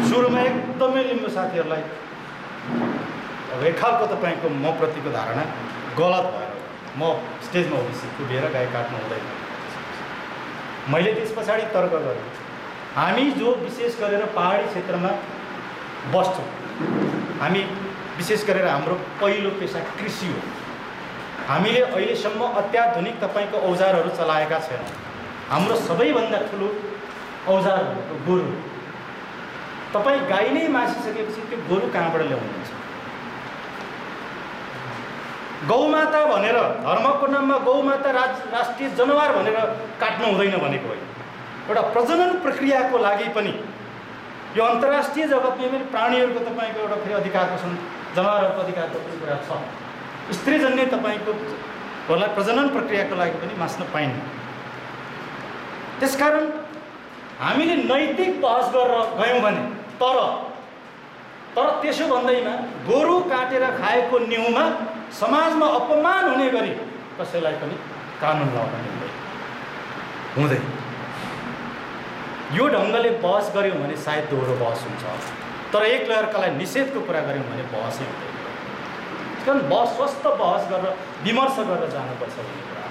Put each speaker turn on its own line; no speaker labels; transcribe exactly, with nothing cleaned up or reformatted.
सुरुमा एकदमै लिम्बू साथीहरूलाई अब एक खालको तपाईँको म प्रतिको धारणा गलत भएर म स्टेजमा उभिसी उभिएर गाई काट्नु हुँदैन। मैले त्यस पछाडि तर्क गरेँ, हामी जो विशेष गरेर पहाडी क्षेत्रमा बस्छौँ, हामी विशेष गरेर हाम्रो पहिलो पेसा कृषि हो। हामीले अहिलेसम्म अत्याधुनिक तपाईँको औजारहरू चलाएका छैनौँ। हाम्रो सबैभन्दा ठुलो औजार भनेको गोरु। तपाईँ गाई नै मासिसकेपछि त्यो गोरु कहाँबाट ल्याउनुहुन्छ? गौमाता भनेर धर्मको नाममा गौमाता राज राष्ट्रिय जनावर भनेर काट्नु हुँदैन भनेको होइन। एउटा प्रजनन प्रक्रियाको लागि पनि यो अन्तर्राष्ट्रिय जगतमा पनि प्राणीहरूको तपाईँको एउटा फेरि अधिकारको छन्, जनावरहरूको अधिकारको पनि कुरा छ। स्त्रीजन्य तपाईँको होला प्रजनन प्रक्रियाको लागि पनि मास्न पाइन्न। त्यसकारण हामीले नैतिक बहस गरेर गयौँ भने तर तर त्यसो भन्दैमा गोरु काटेर खाएको न्युमा समाजमा अपमान हुने गरी कसैलाई पनि कानुन लगाउन हुँदैन। यो ढङ्गले बहस गऱ्यौँ भने सायद दोहोरो बहस हुन्छ, तर एक अर्कालाई निषेधको कुरा गऱ्यौँ भने बहसै हुँदैन। कारण बहस स्वस्थ बहस गरेर विमर्श गरेर जानुपर्छ भन्ने कुरा।